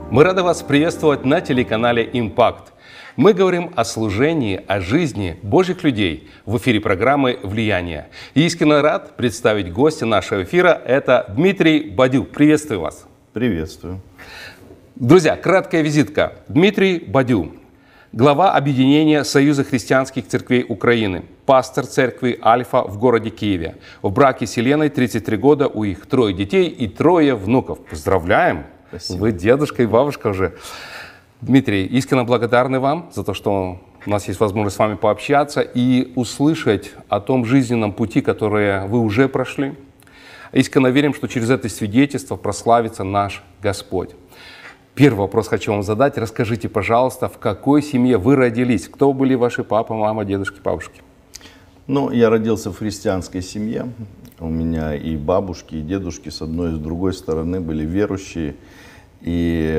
Мы рады вас приветствовать на телеканале «Импакт». Мы говорим о служении, о жизни Божьих людей в эфире программы «Влияние». И искренне рад представить гостя нашего эфира. Это Дмитрий Бадю. Приветствую вас. Приветствую. Друзья, краткая визитка. Дмитрий Бадю, глава объединения Союза христианских церквей Украины, пастор церкви «Альфа» в городе Киеве. В браке с Еленой 33 года, у их 3 детей и 3 внуков. Поздравляем! Спасибо. Вы дедушка и бабушка уже. Дмитрий, искренне благодарны вам за то, что у нас есть возможность с вами пообщаться и услышать о том жизненном пути, который вы уже прошли. Искренне верим, что через это свидетельство прославится наш Господь. Первый вопрос хочу вам задать. Расскажите, пожалуйста, в какой семье вы родились? Кто были ваши папа, мама, дедушки, бабушки? Ну, я родился в христианской семье. У меня и бабушки, и дедушки с одной и с другой стороны были верующие. И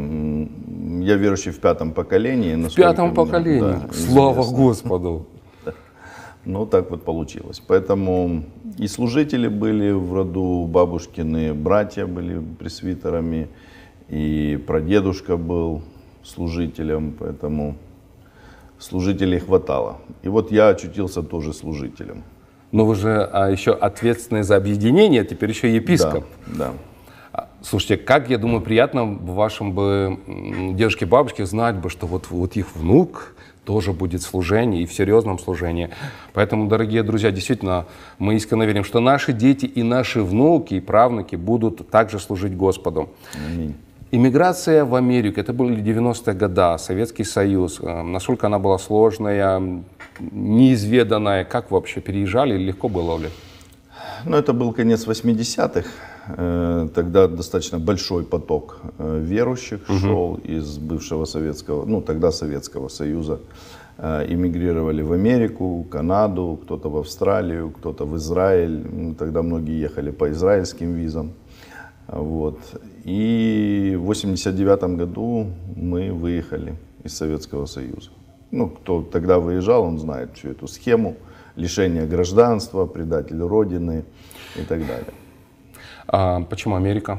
я верующий в 5-м поколении. В 5-м поколении? Да, слава Господу! Ну, так вот получилось. Поэтому и служители были в роду бабушкины, братья были пресвитерами, и прадедушка был служителем, поэтому служителей хватало. И вот я очутился тоже служителем. Но вы же еще ответственны за объединение, теперь еще епископ. Да, да. Слушайте, как, я думаю, приятно вашим бы дедушке, бабушке знать бы, что вот их внук тоже будет в служении и в серьезном служении. Поэтому, дорогие друзья, действительно, мы искренне верим, что наши дети и наши внуки и правнуки будут также служить Господу. Аминь. Иммиграция в Америку, это были 90-е годы, Советский Союз. Насколько она была сложная, неизведанная? Как вы вообще переезжали или легко было ли? Ну, это был конец 80-х. Тогда достаточно большой поток верующих шел из бывшего Советского, ну тогда Советского Союза. Эмигрировали в Америку, Канаду, кто-то в Австралию, кто-то в Израиль. Тогда многие ехали по израильским визам. Вот. И в 89 году мы выехали из Советского Союза. Ну, кто тогда выезжал, он знает всю эту схему. Лишение гражданства, предатель Родины и так далее. А почему Америка?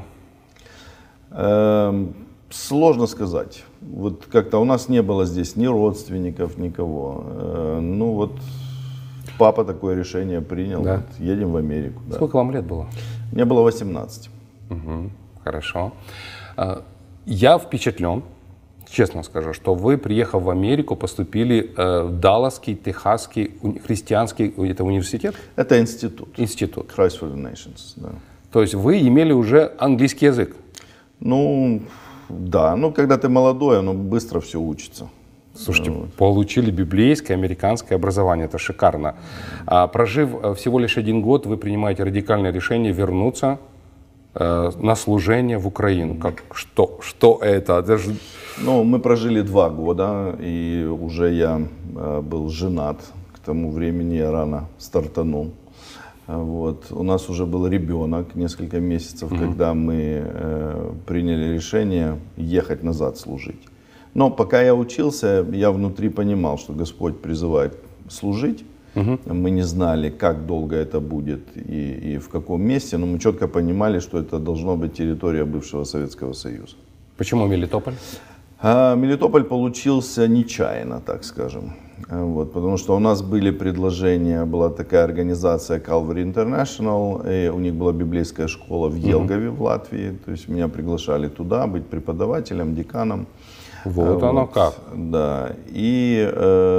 Сложно сказать. Вот как-то у нас не было здесь ни родственников, никого. Ну вот папа такое решение принял. Да. Вот, едем в Америку. Да. Сколько вам лет было? Мне было 18. Угу, хорошо. Я впечатлен, честно скажу, что вы, приехав в Америку, поступили в Далласский, Техасский христианский это университет? Это институт. Институт. Christ for the Nations, да. То есть вы имели уже английский язык? Ну, да. Ну, когда ты молодой, оно быстро все учится. Слушайте, получили библейское, американское образование. Это шикарно. Прожив всего лишь 1 год, вы принимаете радикальное решение вернуться на служение в Украину. Что это? Это же... Ну, мы прожили 2 года, и уже я был женат. К тому времени я рано стартанул. Вот. У нас уже был ребенок несколько месяцев, когда мы приняли решение ехать назад служить. Но пока я учился, я внутри понимал, что Господь призывает служить. Мы не знали, как долго это будет и в каком месте, но мы четко понимали, что это должно быть территория бывшего Советского Союза. Почему Мелитополь? Мелитополь получился нечаянно, так скажем. Вот, потому что у нас были предложения, была такая организация Calvary International, и у них была библейская школа в Елгове, в Латвии. То есть меня приглашали туда быть преподавателем, деканом. Вот оно как. Да. И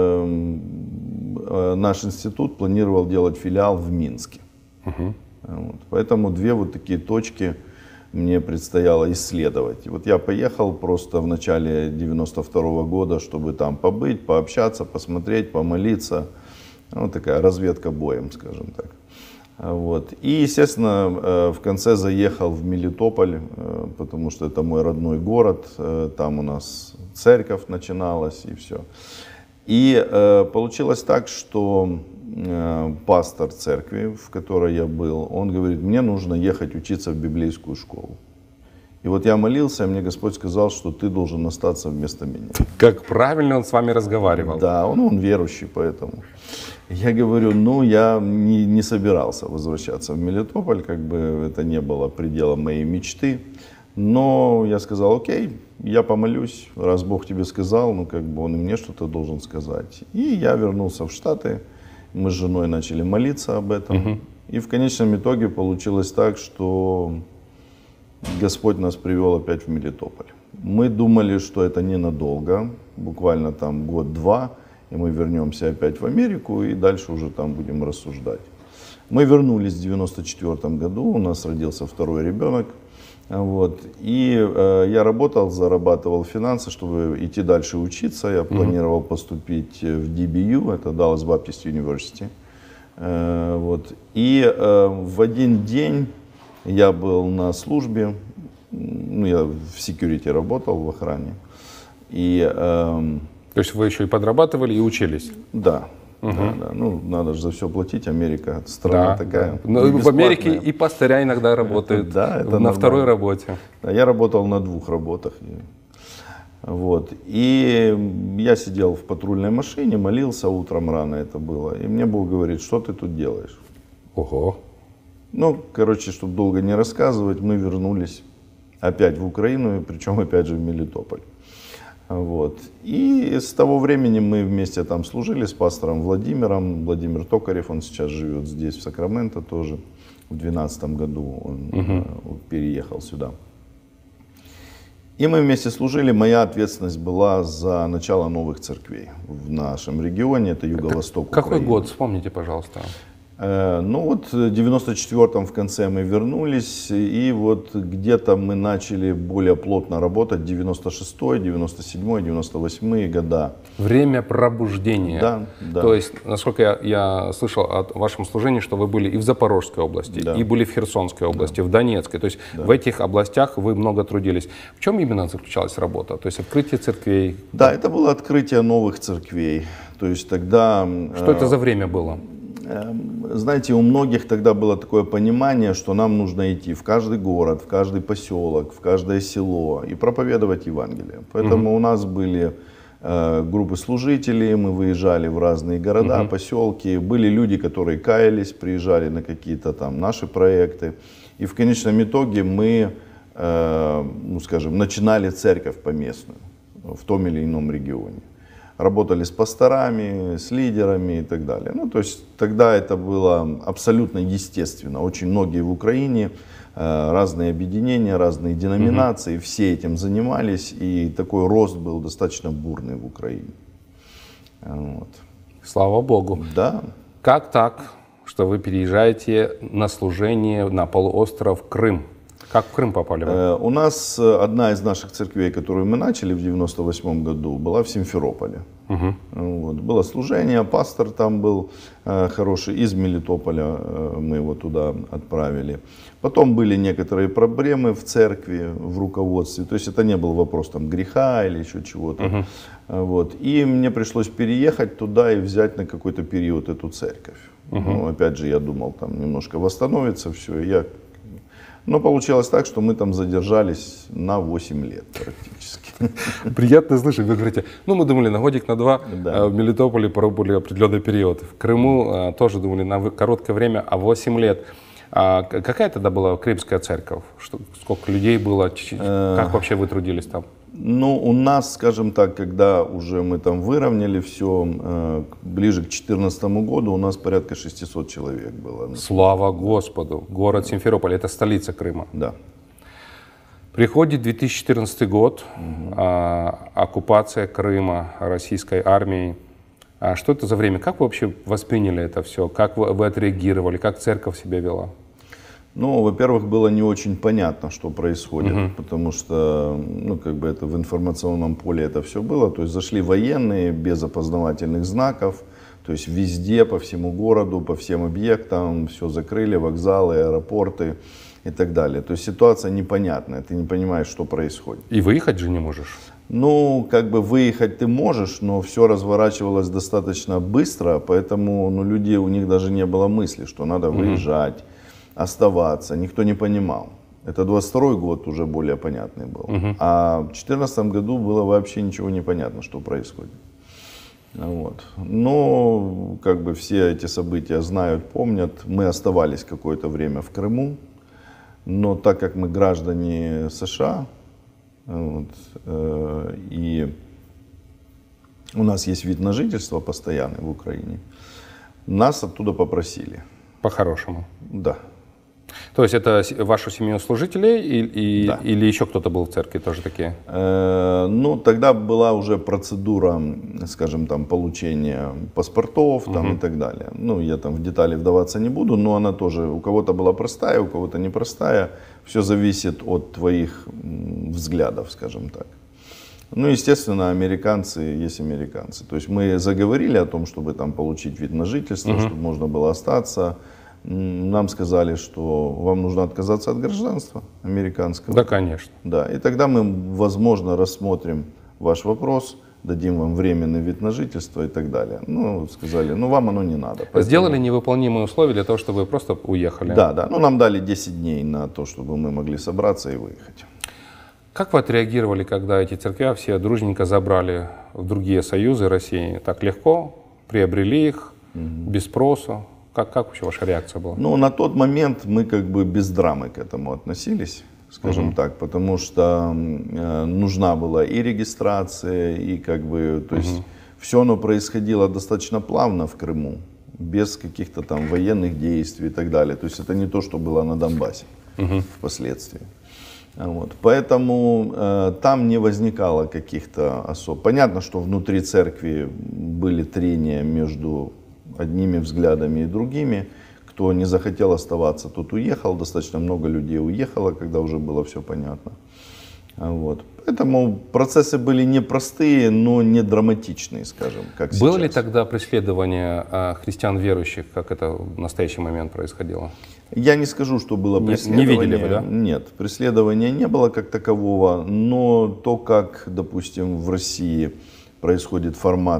наш институт планировал делать филиал в Минске. Вот, поэтому 2 вот такие точки мне предстояло исследовать. И вот я поехал просто в начале 92 года, чтобы там побыть, пообщаться, посмотреть, помолиться. Вот такая разведка боем, скажем так. Вот. И, естественно, в конце заехал в Мелитополь, потому что это мой родной город. Там у нас церковь начиналась и все. И получилось так, что пастор церкви, в которой я был, он говорит, мне нужно ехать учиться в библейскую школу. И вот я молился, и мне Господь сказал, что ты должен остаться вместо меня. Как правильно он с вами разговаривал. Да, он верующий, поэтому. Я говорю, ну я не собирался возвращаться в Мелитополь, как бы это не было пределом моей мечты. Но я сказал, окей, я помолюсь, раз Бог тебе сказал, ну как бы Он и мне что-то должен сказать. И я вернулся в Штаты, мы с женой начали молиться об этом. И в конечном итоге получилось так, что Господь нас привел опять в Мелитополь. Мы думали, что это ненадолго, буквально там год-два, и мы вернемся опять в Америку, и дальше уже там будем рассуждать. Мы вернулись в 1994 году, у нас родился второй ребенок. Вот. И я работал, зарабатывал финансы, чтобы идти дальше учиться. Я планировал поступить в DBU, это Dallas Baptist University. Вот. И в один день я был на службе, ну, я в security работал, в охране. И, То есть вы еще и подрабатывали и учились? Да. Да. Ну, надо же за все платить, Америка страна такая. Да. Но в Америке и пастыря иногда работают это на второй работе. Да, я работал на 2 работах. Вот. И я сидел в патрульной машине, молился утром рано это было. И мне Бог говорит, что ты тут делаешь? Ого. Ну, короче, чтобы долго не рассказывать, мы вернулись опять в Украину, причем опять же в Мелитополь. Вот. И с того времени мы вместе там служили с пастором Владимиром. Владимир Токарев, он сейчас живет здесь, в Сакраменто тоже. В 2012 году он переехал сюда. И мы вместе служили. Моя ответственность была за начало новых церквей в нашем регионе. Это юго-восток Украины. Какой год? Вспомните, пожалуйста. Ну вот в 94-м в конце мы вернулись, и вот где-то мы начали более плотно работать 96-й, 97-й, 98-й года. Время пробуждения. Да, да. То есть, насколько я слышал о вашем служении, что вы были и в Запорожской области, и были в Херсонской области, в Донецкой. То есть в этих областях вы много трудились. В чем именно заключалась работа? То есть открытие церквей? Да, это было открытие новых церквей. То есть тогда... Что это за время было? Знаете, у многих тогда было такое понимание, что нам нужно идти в каждый город, в каждый поселок, в каждое село и проповедовать Евангелие. Поэтому у нас были группы служителей, мы выезжали в разные города, поселки. Были люди, которые каялись, приезжали на какие-то там наши проекты. И в конечном итоге мы, ну скажем, начинали церковь поместную в том или ином регионе. Работали с пасторами, с лидерами и так далее. Ну, то есть тогда это было абсолютно естественно. Очень многие в Украине, разные объединения, разные деноминации, все этим занимались, и такой рост был достаточно бурный в Украине. Вот. Слава Богу. Да. Как так, что вы переезжаете на служение на полуостров Крым? Как в Крым попали вы? У нас одна из наших церквей, которую мы начали в 98 году, была в Симферополе. Вот. Было служение, пастор там был хороший, из Мелитополя мы его туда отправили. Потом были некоторые проблемы в церкви, в руководстве. То есть это не был вопрос там, греха или еще чего-то. Вот. И мне пришлось переехать туда и взять на какой-то период эту церковь. Ну, опять же, я думал, там немножко восстановится все. И но получилось так, что мы там задержались на 8 лет практически. Приятно слышать. Вы говорите, ну мы думали на годик, на 2, в Мелитополе пробыли определенный период. В Крыму тоже думали на короткое время, а 8 лет. Какая тогда была крымская церковь? Сколько людей было? Как вообще вы трудились там? Ну, у нас, скажем так, когда уже мы там выровняли все, ближе к 2014 году у нас порядка 600 человек было. Слава Господу! Город Симферополь, это столица Крыма. Да. Приходит 2014 год, оккупация Крыма российской армией. Что это за время? Как вы вообще восприняли это все? Как вы отреагировали? Как церковь себя вела? Ну, во-первых, было не очень понятно, что происходит, потому что, ну, как бы это в информационном поле это все было. То есть зашли военные без опознавательных знаков, то есть везде, по всему городу, по всем объектам, все закрыли, вокзалы, аэропорты и так далее. То есть ситуация непонятная, ты не понимаешь, что происходит. И выехать же не можешь? Ну, как бы выехать ты можешь, но все разворачивалось достаточно быстро, поэтому ну, людей, у них даже не было мысли, что надо выезжать, оставаться, никто не понимал. Это 22-й год уже более понятный был. А в 2014 году было вообще ничего не понятно, что происходит. Вот. Но как бы все эти события знают, помнят. Мы оставались какое-то время в Крыму. Но так как мы граждане США, вот, и у нас есть вид на жительство постоянный в Украине, нас оттуда попросили. По-хорошему. Да. То есть это вашу семью служителей Да. или еще кто-то был в церкви тоже такие? Ну, тогда была уже процедура, скажем, там, получения паспортов там, и так далее. Ну, я там в детали вдаваться не буду, но она тоже у кого-то была простая, у кого-то непростая. Все зависит от твоих взглядов, скажем так. Ну, естественно, американцы есть американцы. То есть мы заговорили о том, чтобы там получить вид на жительство, чтобы можно было остаться. Нам сказали, что вам нужно отказаться от гражданства американского. Да, конечно. Да, и тогда мы, возможно, рассмотрим ваш вопрос, дадим вам временный вид на жительство и так далее. Ну, сказали, ну вам оно не надо. Поэтому... Сделали невыполнимые условия для того, чтобы вы просто уехали. Да, да. Ну, нам дали 10 дней на то, чтобы мы могли собраться и выехать. Как вы отреагировали, когда эти церкви все дружненько забрали в другие союзы России? Так легко приобрели их, без спроса? Как вообще ваша реакция была? Ну, на тот момент мы как бы без драмы к этому относились, скажем так, потому что нужна была и регистрация, и как бы, то есть все оно происходило достаточно плавно в Крыму, без каких-то там военных действий и так далее. То есть это не то, что было на Донбассе впоследствии. Вот. Поэтому там не возникало каких-то особ. Понятно, что внутри церкви были трения между одними взглядами и другими. Кто не захотел оставаться, тот уехал. Достаточно много людей уехало, когда уже было все понятно. Вот. Поэтому процессы были непростые, но не драматичные, скажем, как сейчас. Было ли тогда преследование христиан верующих, как это в настоящий момент происходило? Я не скажу, что было преследование. Не видели вы, да? Нет, преследования не было как такового, но то, как, допустим, в России происходит формат,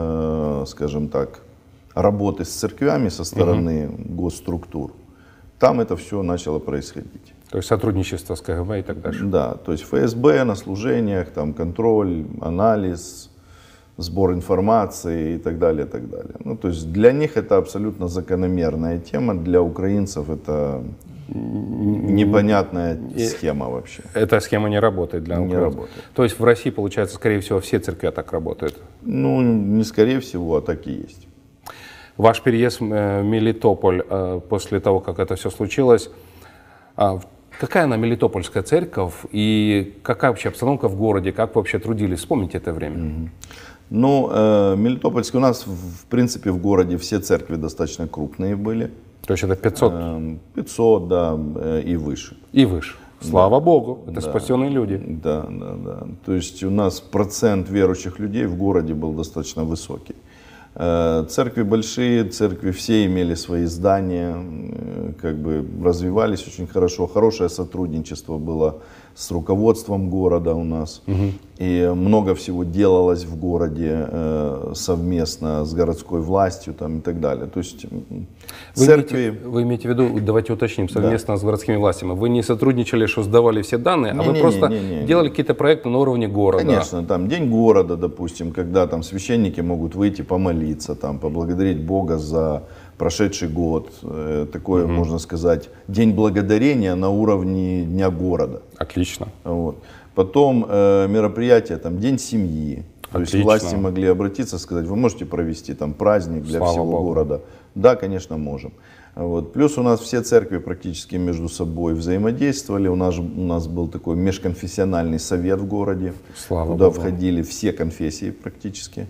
скажем так, работы с церквями со стороны госструктур, там это все начало происходить. То есть сотрудничество с КГБ и так дальше? Да, то есть ФСБ на служениях, там контроль, анализ, сбор информации и так далее, и так далее. Ну, то есть для них это абсолютно закономерная тема, для украинцев это непонятная схема вообще. Эта схема не работает для украинцев? Не работает. То есть в России, получается, скорее всего, все церкви так работают? Ну, не скорее всего, а так и есть. Ваш переезд в Мелитополь после того, как это все случилось, какая она мелитопольская церковь и какая вообще обстановка в городе, как вы вообще трудились? Вспомните это время. Ну, Мелитопольский у нас, в принципе, в городе все церкви достаточно крупные были. То есть это 500? 500, да, и выше. И выше. Слава Богу, это спасенные люди. Да, да, да. То есть у нас процент верующих людей в городе был достаточно высокий. Церкви большие, церкви все имели свои здания, как бы развивались очень хорошо. Хорошее сотрудничество было с руководством города у нас. И много всего делалось в городе совместно с городской властью там, и так далее. То есть вы имеете в виду, давайте уточним, совместно с городскими властями. Вы не сотрудничали, что сдавали все данные, а вы просто делали какие-то проекты на уровне города? Конечно, там День города, допустим, когда там священники могут выйти помолиться, там, поблагодарить Бога за прошедший год. Такое, можно сказать, День благодарения на уровне Дня города. Отлично. Вот. Потом мероприятие, там, День семьи. То есть власти могли обратиться, сказать, вы можете провести там праздник для всего города? Да, конечно, можем. Вот. Плюс у нас все церкви практически между собой взаимодействовали. У нас был такой межконфессиональный совет в городе, куда входили все конфессии практически.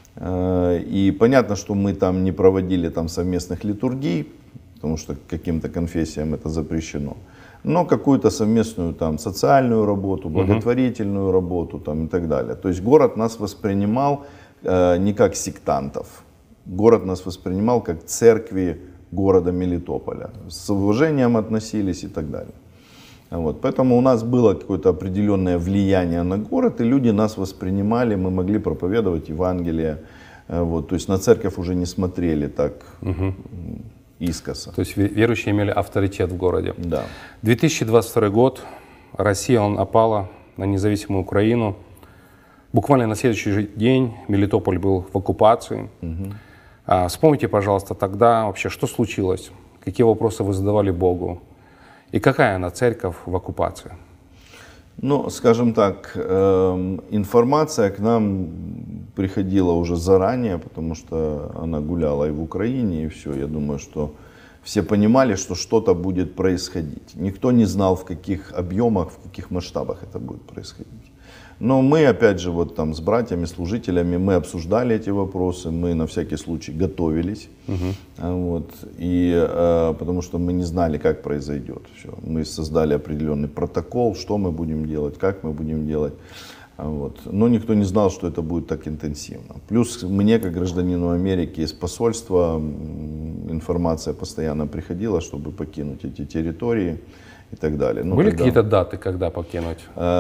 И понятно, что мы там не проводили там совместных литургий, потому что каким-то конфессиям это запрещено. Но какую-то совместную там социальную работу, благотворительную работу там, и так далее. То есть город нас воспринимал не как сектантов. Город нас воспринимал как церкви города Мелитополя. С уважением относились и так далее. Вот. Поэтому у нас было какое-то определенное влияние на город, и люди нас воспринимали, мы могли проповедовать Евангелие. Вот. То есть на церковь уже не смотрели так искоса. То есть верующие имели авторитет в городе. Да. 2022 год, Россия напала на независимую Украину. Буквально на следующий же день Мелитополь был в оккупации. Вспомните, пожалуйста, тогда вообще, что случилось? Какие вопросы вы задавали Богу? И какая она церковь в оккупации? Ну, скажем так, информация к нам приходила уже заранее, потому что она гуляла и в Украине, и все. Я думаю, что все понимали, что что-то будет происходить. Никто не знал, в каких объемах, в каких масштабах это будет происходить. Но мы, опять же, вот там с братьями, служителями, мы обсуждали эти вопросы, мы на всякий случай готовились. Вот, потому что мы не знали, как произойдет все. Мы создали определенный протокол, что мы будем делать, как мы будем делать. Вот. Но никто не знал, что это будет так интенсивно. Плюс мне, как гражданину Америки, из посольства информация постоянно приходила, чтобы покинуть эти территории и так далее. Но были какие-то даты, когда покинуть?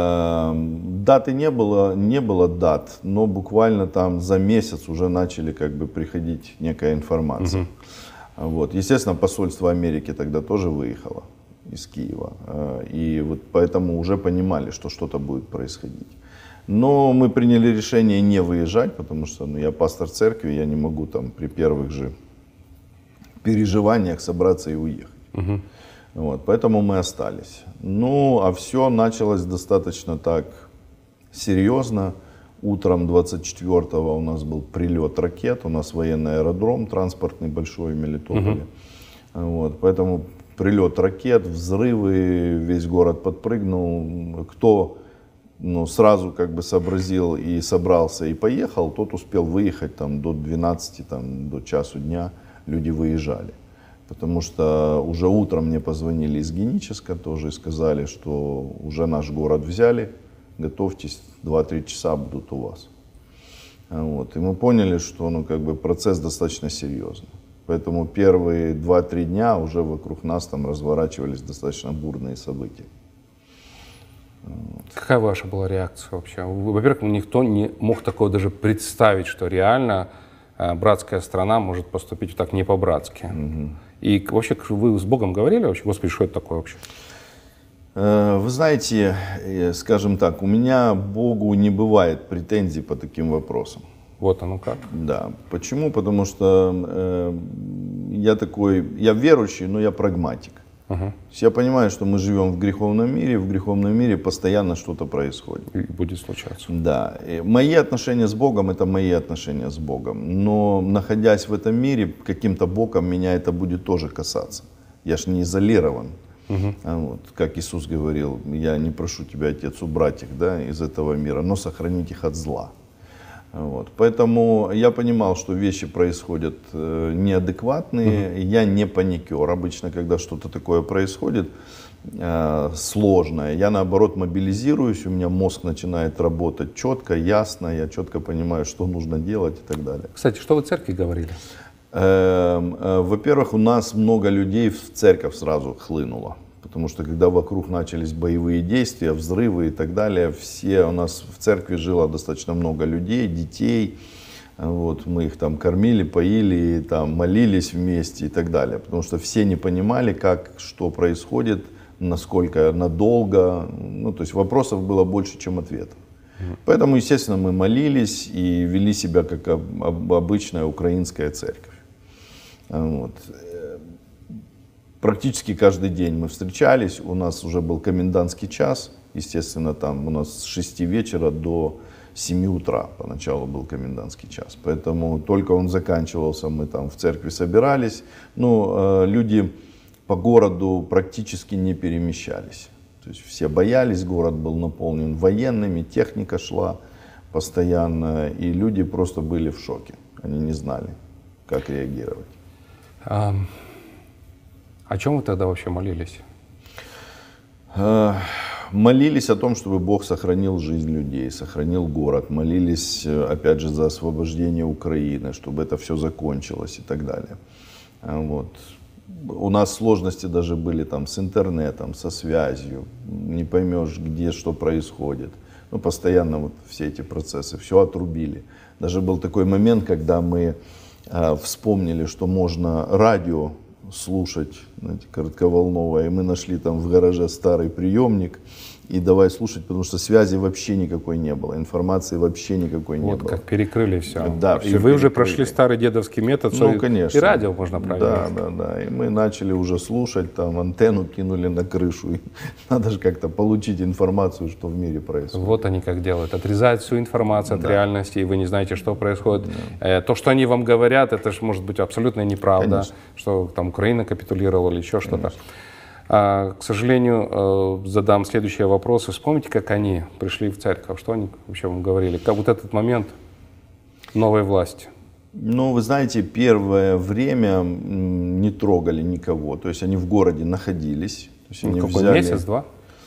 Даты не было дат, но буквально там за месяц уже начали как бы приходить некая информация. Вот. Естественно, посольство Америки тогда тоже выехало из Киева. И вот поэтому уже понимали, что что-то будет происходить. Но мы приняли решение не выезжать, потому что я пастор церкви, я не могу там при первых же переживаниях собраться и уехать. Вот, поэтому мы остались. Ну, а все началось достаточно так серьезно. Утром 24-го у нас был прилет ракет, у нас военный аэродром транспортный большой в Мелитополе. Вот, поэтому прилет ракет, взрывы, весь город подпрыгнул. Кто сразу как бы сообразил и собрался и поехал, тот успел выехать там, до 12, там, до часу дня люди выезжали. Потому что уже утром мне позвонили из Геническа тоже и сказали, что уже наш город взяли, готовьтесь, 2-3 часа будут у вас. Вот. И мы поняли, что как бы процесс достаточно серьезный. Поэтому первые 2-3 дня уже вокруг нас там разворачивались достаточно бурные события. Вот. Какая ваша была реакция вообще? Во-первых, никто не мог такого даже представить, что реально братская страна может поступить так не по-братски. И вообще, вы с Богом говорили вообще? Господи, что это такое вообще? Вы знаете, скажем так, у меня Богу не бывает претензий по таким вопросам. Вот оно как? Да. Почему? Потому что я верующий, но я прагматик. То есть я понимаю, что мы живем в греховном мире постоянно что-то происходит. И будет случаться. Да. И мои отношения с Богом — это мои отношения с Богом. Но находясь в этом мире, каким-то боком меня это будет тоже касаться. Я ж не изолирован. Вот, как Иисус говорил, я не прошу тебя, Отец, убрать их, да, из этого мира, но сохранить их от зла. Вот. Поэтому я понимал, что вещи происходят неадекватные, я не паникер. Обычно, когда что-то такое происходит сложное, я наоборот мобилизируюсь, у меня мозг начинает работать четко, ясно, я четко понимаю, что нужно делать и так далее. Кстати, что вы в церкви говорили? Во-первых, у нас много людей в церковь сразу хлынуло. Потому что когда вокруг начались боевые действия, взрывы и так далее, у нас в церкви жило достаточно много людей, детей. Вот, мы их там кормили, поили, там, молились вместе и так далее. Потому что все не понимали, что происходит, насколько надолго. То есть вопросов было больше, чем ответов. Поэтому, естественно, мы молились и вели себя как обычная украинская церковь. Вот. Практически каждый день мы встречались, у нас уже был комендантский час, естественно, там у нас с 6 вечера до 7 утра поначалу был комендантский час. Поэтому только он заканчивался, мы там в церкви собирались, люди по городу практически не перемещались. То есть все боялись, город был наполнен военными, техника шла постоянно, и люди просто были в шоке, они не знали, как реагировать. О чем вы тогда вообще молились? Молились о том, чтобы Бог сохранил жизнь людей, сохранил город. Молились, опять же, за освобождение Украины, чтобы это все закончилось и так далее. Вот. У нас сложности даже были там с интернетом, со связью. Не поймешь, где что происходит. Постоянно вот все эти процессы, все отрубили. Даже был такой момент, когда мы вспомнили, что можно радио слушать, знаете, коротковолновое, и мы нашли там в гараже старый приемник, и давай слушать, потому что связи вообще никакой не было, информации вообще никакой не Вот было. как перекрыли все. Да, И вы уже прошли старый дедовский метод, ну, конечно. И радио можно проверить. Да. И мы начали уже слушать, там антенну кинули на крышу. И надо же как-то получить информацию, что в мире происходит. Вот они как делают. Отрезают всю информацию от реальности, и вы не знаете, что происходит. То, что они вам говорят, это же может быть абсолютно неправда, Конечно. Что там Украина капитулировала или еще что-то. К сожалению, задам следующие вопросы. Вспомните, как они пришли в церковь, что они вообще вам говорили? Как вот этот момент новой власти? Ну, вы знаете, первое время не трогали никого. То есть они в городе находились. То есть они Какой взяли, месяц-два?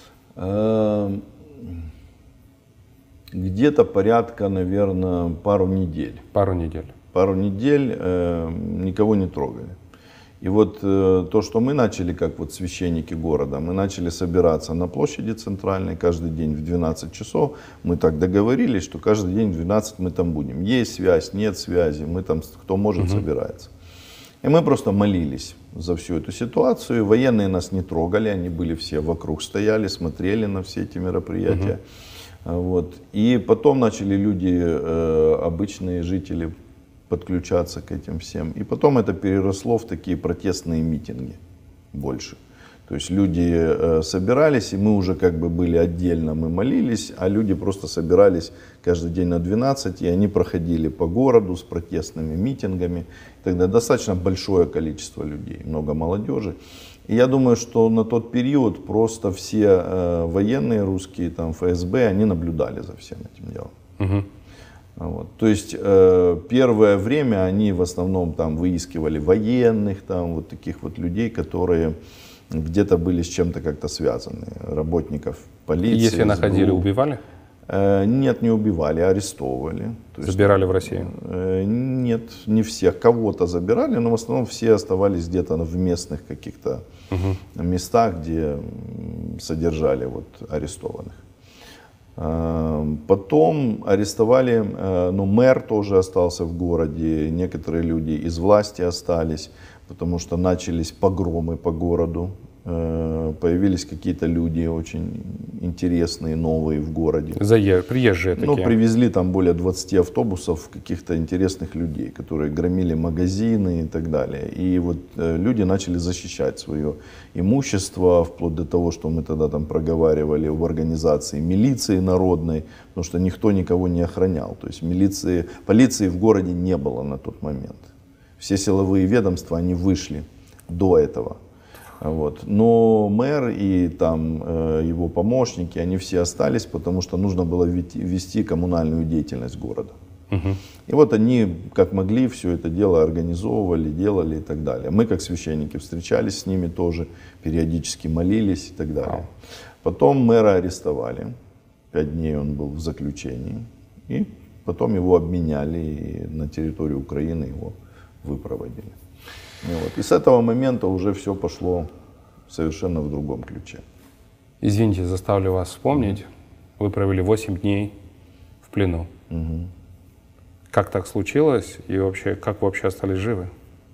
Где-то порядка, наверное, пару недель. Пару недель. Пару недель никого не трогали. И вот то, что мы начали, как вот священники города, мы начали собираться на площади центральной каждый день в 12 часов. Мы так договорились, что каждый день в 12 мы там будем. Есть связь, нет связи, мы там, кто может, собирается. И мы просто молились за всю эту ситуацию. Военные нас не трогали, они были все вокруг, стояли, смотрели на все эти мероприятия. Вот. И потом начали люди, обычные жители, подключаться к этим всем. И потом это переросло в такие протестные митинги больше. То есть люди собирались, и мы уже как бы были отдельно, мы молились, а люди просто собирались каждый день на 12, и они проходили по городу с протестными митингами. Тогда достаточно большое количество людей, много молодежи. И я думаю, что на тот период просто все военные русские, там, ФСБ, они наблюдали за всем этим делом. Вот. То есть первое время они в основном там выискивали военных, там, вот таких вот людей, которые где-то были с чем-то как-то связаны, работников полиции. И если находили, убивали? Нет, не убивали, арестовывали. То есть, забирали в Россию? Нет, не всех. Кого-то забирали, но в основном все оставались где-то в местных каких-то местах, где содержали вот арестованных. Потом арестовали, ну, мэр тоже остался в городе, некоторые люди из власти остались, потому что начались погромы по городу, появились какие-то люди очень интересные, новые в городе. Приезжие такие? Ну, привезли там более 20 автобусов каких-то интересных людей, которые громили магазины и так далее. И вот люди начали защищать свое имущество, вплоть до того, что мы тогда там проговаривали в организации милиции народной, потому что никто никого не охранял. То есть полиции в городе не было на тот момент. Все силовые ведомства, они вышли до этого. Вот. Но мэр и там его помощники, они все остались, потому что нужно было вести коммунальную деятельность города. И вот они, как могли, все это дело организовывали, делали и так далее. Мы, как священники, встречались с ними тоже, периодически молились и так далее. Потом мэра арестовали, 5 дней он был в заключении, и потом его обменяли, и на территорию Украины его выпроводили. Вот. И с этого момента уже все пошло совершенно в другом ключе. Извините, заставлю вас вспомнить. Вы провели 8 дней в плену. Как так случилось и вообще, как вы вообще остались живы?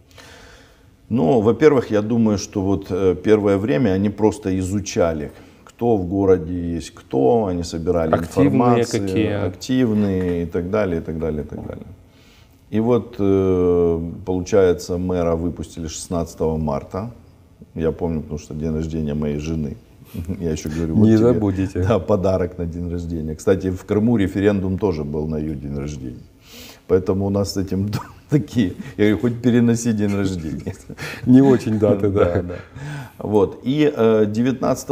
Ну, во-первых, я думаю, что вот первое время они просто изучали, кто в городе есть кто, они собирали информацию, какие? Активные и так далее, и так далее, и так далее. И вот, получается, мэра выпустили 16 марта. Я помню, потому что день рождения моей жены. Я еще говорю, вот не тебе, забудете. Да, подарок на день рождения. Кстати, в Крыму референдум тоже был на ее день рождения. Поэтому у нас с этим такие, я говорю, хоть переноси день рождения. Не очень даты, да. Вот. И 19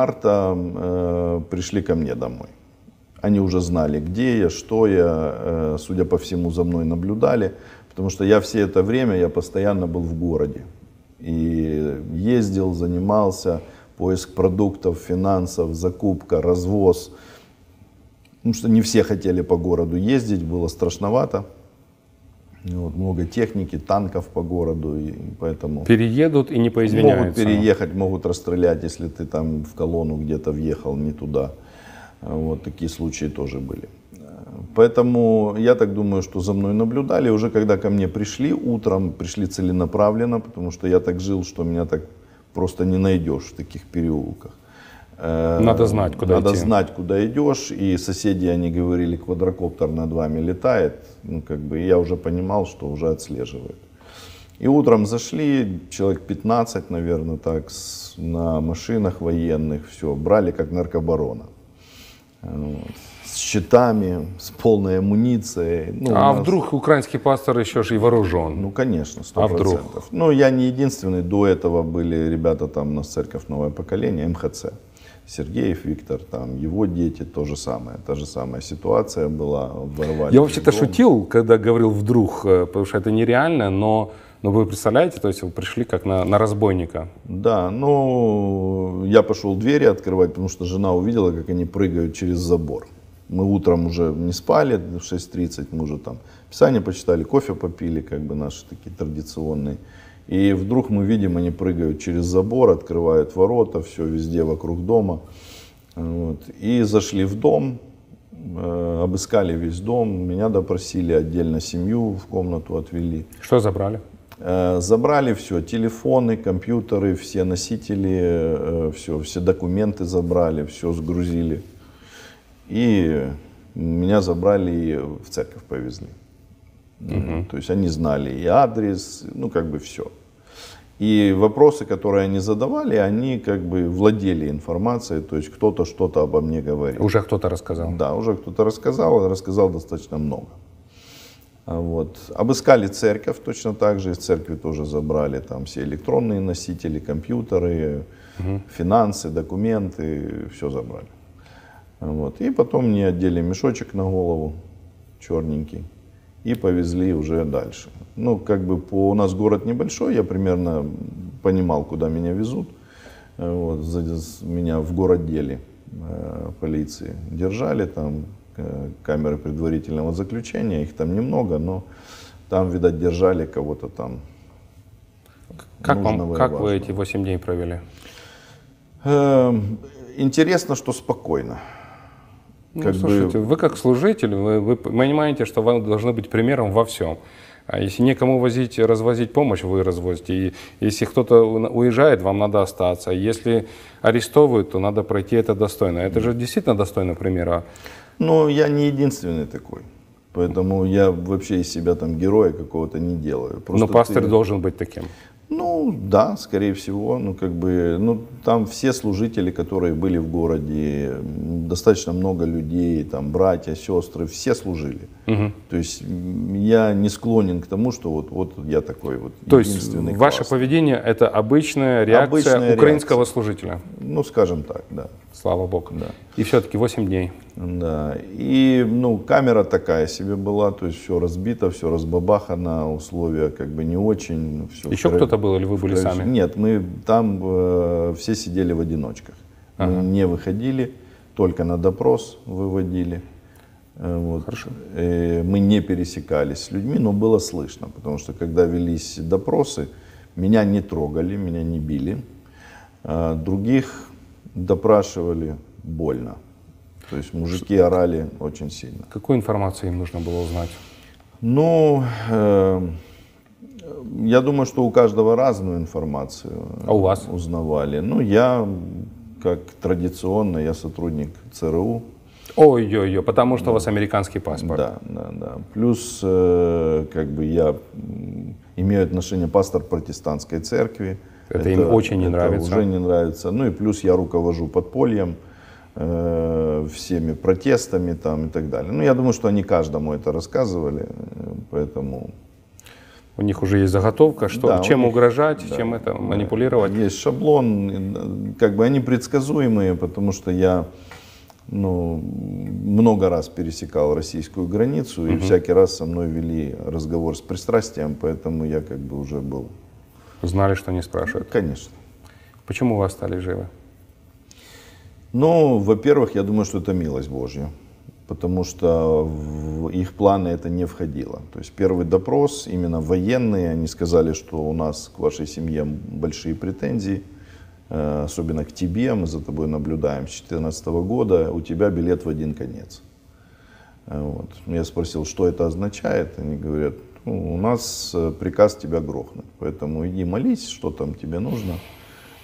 марта пришли ко мне домой. Они уже знали, где я, что я, судя по всему, за мной наблюдали, потому что я все это время, я постоянно был в городе. И ездил, занимался, поиск продуктов, финансов, закупка, развоз. Потому что не все хотели по городу ездить, было страшновато. Вот, много техники, танков по городу, и поэтому... Переедут и не поизвиняются. Могут переехать, могут расстрелять, если ты там в колонну где-то въехал не туда. Вот такие случаи тоже были. Поэтому я так думаю, что за мной наблюдали. Уже когда ко мне пришли утром, пришли целенаправленно, потому что я так жил, что меня так просто не найдешь в таких переулках. Надо знать, куда Надо идти. знать, куда идешь. И соседи, они говорили, квадрокоптер над вами летает. Ну, как бы, и я уже понимал, что уже отслеживают. И утром зашли, человек 15, наверное, так, на машинах военных, все, брали как наркобарона. Вот. С щитами, с полной амуницией. Ну, Вдруг украинский пастор еще же и вооружен? Ну, конечно, 100%. А вдруг? Ну, я не единственный, до этого были ребята там, у нас церковь «Новое поколение», МХЦ. Сергеев Виктор, там, его дети, то же самое, та же самая ситуация была. Я вообще-то шутил, когда говорил «вдруг», потому что это нереально, но вы представляете, то есть вы пришли как на разбойника. Да, ну, я пошел двери открывать, потому что жена увидела, как они прыгают через забор. Мы утром уже не спали, в 6:30 мы уже там Писание почитали, кофе попили, как бы наши такие традиционные. И вдруг мы видим, они прыгают через забор, открывают ворота, все везде вокруг дома. Вот. И зашли в дом, обыскали весь дом, меня допросили, отдельно семью в комнату отвели. Что забрали? Забрали все, телефоны, компьютеры, все носители, все документы забрали, все сгрузили. И меня забрали и в церковь повезли. То есть они знали и адрес, ну как бы все. И вопросы, которые они задавали, они как бы владели информацией, то есть кто-то что-то обо мне говорил. Уже кто-то рассказал? Да, уже кто-то рассказал достаточно много. Вот. Обыскали церковь точно так же, из церкви тоже забрали там все электронные носители, компьютеры, финансы, документы, все забрали. Вот. И потом мне одели мешочек на голову, черненький, и повезли уже дальше. Ну, как бы у нас город небольшой, я примерно понимал, куда меня везут. Вот. Меня в городделе полиции держали, там камеры предварительного заключения, их там немного, но там, видать, держали кого-то там. Как вы эти 8 дней провели? Интересно, что спокойно. Слушайте, вы как служитель, вы понимаете, что вы должны быть примером во всем. А если некому развозить помощь, вы развозите. И если кто-то уезжает, вам надо остаться. Если арестовывают, то надо пройти это достойно. Это же действительно достойно примера. Ну, я не единственный такой. Поэтому я вообще из себя там героя какого-то не делаю. Но пастырь должен быть таким. Ну, да, скорее всего. Ну, как бы, ну, там все служители, которые были в городе, достаточно много людей, там, братья, сестры, все служили. То есть я не склонен к тому, что вот я такой вот то единственный. есть ваше поведение — это обычная реакция украинского служителя? Ну, скажем так, да. Слава Богу. Да. И все-таки 8 дней. Да. И, ну, камера такая себе была, то есть все разбито, все разбабахано, условия как бы не очень. Все еще кто-то был или вы были сами? Нет, мы там все сидели в одиночках. Мы не выходили, только на допрос выводили. Вот. Хорошо. Мы не пересекались с людьми, но было слышно, потому что когда велись допросы, меня не трогали, меня не били, других допрашивали больно. То есть мужики орали очень сильно. Какую информацию им нужно было узнать? Ну, я думаю, что у каждого разную информацию. А у вас? Узнавали. Ну, я, как традиционно, я сотрудник ЦРУ. Ой-ой-ой, потому что у вас американский паспорт. Да. Плюс, как бы я имею отношение пастор протестантской церкви. Это им очень не нравится. Уже не нравится. Ну и плюс я руковожу подпольем, всеми протестами там и так далее. Ну, я думаю, что они каждому это рассказывали, поэтому... У них уже есть заготовка, что, да, чем угрожать, чем это манипулировать. Есть шаблон, как бы они предсказуемые, потому что я много раз пересекал российскую границу, и всякий раз со мной вели разговор с пристрастием, поэтому я как бы уже был... Знали, что не спрашивают? Конечно. Почему вы остались живы? Ну, во-первых, я думаю, что это милость Божья, потому что в их планы это не входило. То есть первый допрос, именно военные, они сказали, что у нас к вашей семье большие претензии, особенно к тебе, мы за тобой наблюдаем с 2014 года, у тебя билет в один конец. Вот. Я спросил, что это означает, они говорят, у нас приказ тебя грохнуть, поэтому иди молись, что там тебе нужно.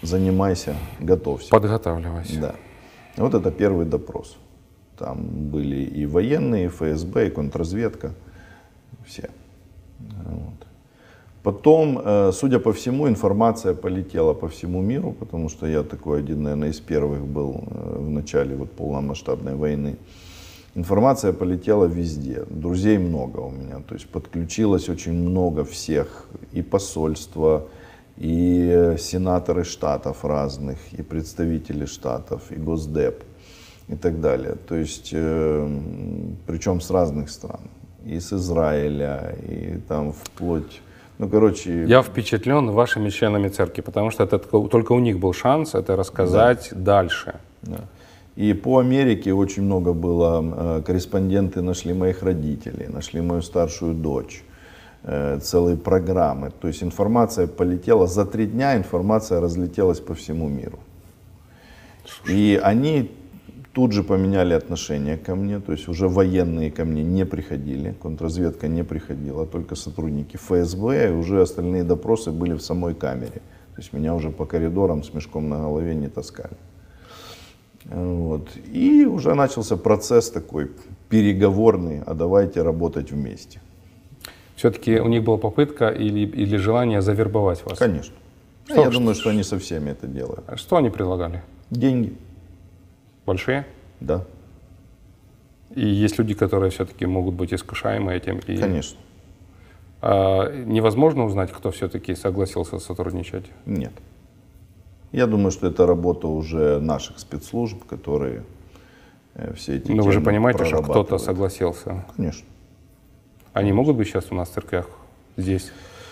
занимайся, готовься. Подготавливайся. Да. Вот это первый допрос. Там были и военные, и ФСБ, и контрразведка, все. Вот. Потом, судя по всему, информация полетела по всему миру, потому что я такой один, наверное, из первых был в начале вот полномасштабной войны. Информация полетела везде, друзей много у меня, то есть подключилось очень много всех, и посольства, и сенаторы штатов разных, и представители штатов, и Госдеп, и так далее. То есть, причем с разных стран, и с Израиля, и там вплоть, ну, короче... Я впечатлен вашими членами церкви, потому что это только у них был шанс это рассказать дальше. Да. И по Америке очень много было, корреспонденты нашли моих родителей, нашли мою старшую дочь, целые программы. То есть информация полетела, за 3 дня информация разлетелась по всему миру. И они тут же поменяли отношение ко мне, то есть уже военные ко мне не приходили, контрразведка не приходила, только сотрудники ФСБ, и уже остальные допросы были в самой камере. То есть меня уже по коридорам с мешком на голове не таскали. Вот. И уже начался процесс такой переговорный, а давайте работать вместе. Все-таки у них была попытка или желание завербовать вас? Конечно. Я думаю, что они со всеми это делают. Что они предлагали? Деньги. Большие? Да. И есть люди, которые все-таки могут быть искушаемы этим? И... Конечно. Невозможно узнать, кто все-таки согласился сотрудничать? Нет. Я думаю, что это работа уже наших спецслужб, которые все эти темы. Но вы же понимаете, что кто-то согласился? Конечно. Они могут быть сейчас у нас в церквях здесь?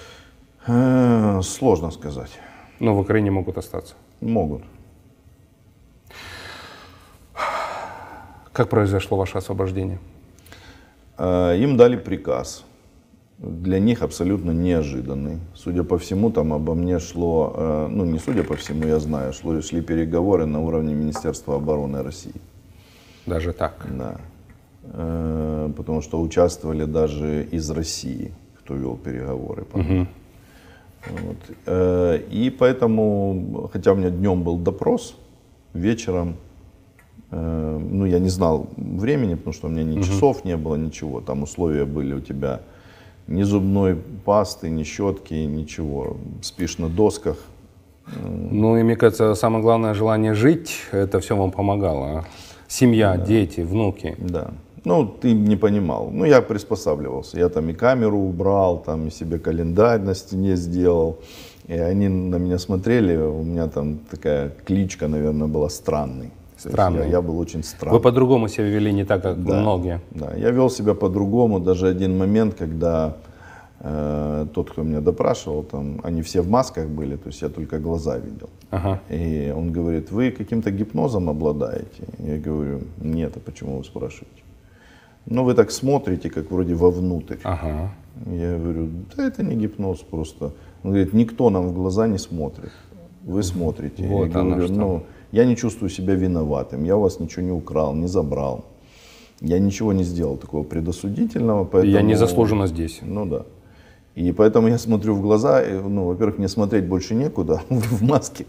Сложно сказать. Но в Украине могут остаться? Могут. Как произошло ваше освобождение? Им дали приказ. Для них абсолютно неожиданный. Судя по всему, там обо мне шло, ну не судя по всему, я знаю, шли переговоры на уровне Министерства обороны России. Даже так? Да. Потому что участвовали даже из России, кто вел переговоры. Вот. И поэтому, хотя у меня днем был допрос, вечером, ну я не знал времени, потому что у меня ни часов не было, ничего. Там условия были у тебя ни зубной пасты, ни щетки, ничего. Спишь на досках. Ну и мне кажется, самое главное желание жить, это все вам помогало. Семья, да. Дети, внуки. Да. Ну, ты не понимал. Ну, я приспосабливался. Я там и камеру убрал, там и себе календарь на стене сделал. И они на меня смотрели. У меня там такая кличка, наверное, была «Странный». Странный. Я был очень странный. Вы по-другому себя вели, не так, как многие. Да, я вел себя по-другому. Даже один момент, когда тот, кто меня допрашивал, там, они все в масках были, то есть я только глаза видел. Ага. И он говорит: вы каким-то гипнозом обладаете? Я говорю: нет, а почему вы спрашиваете? Ну, вы так смотрите, как вроде вовнутрь. Ага. Я говорю: да это не гипноз просто. Он говорит: никто нам в глаза не смотрит. Вы смотрите. Вот я говорю: ну, я не чувствую себя виноватым, я у вас ничего не украл, не забрал. Я ничего не сделал такого предосудительного. Поэтому... Я незаслуженно здесь. Ну да. И поэтому я смотрю в глаза, ну, во-первых, мне смотреть больше некуда, в маске